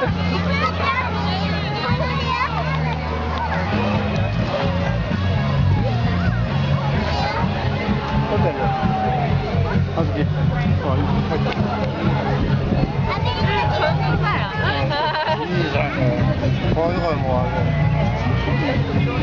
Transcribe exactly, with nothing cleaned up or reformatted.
あずき、あ、入ってる。 纯菜啊！ いいじゃん。こういうのもある。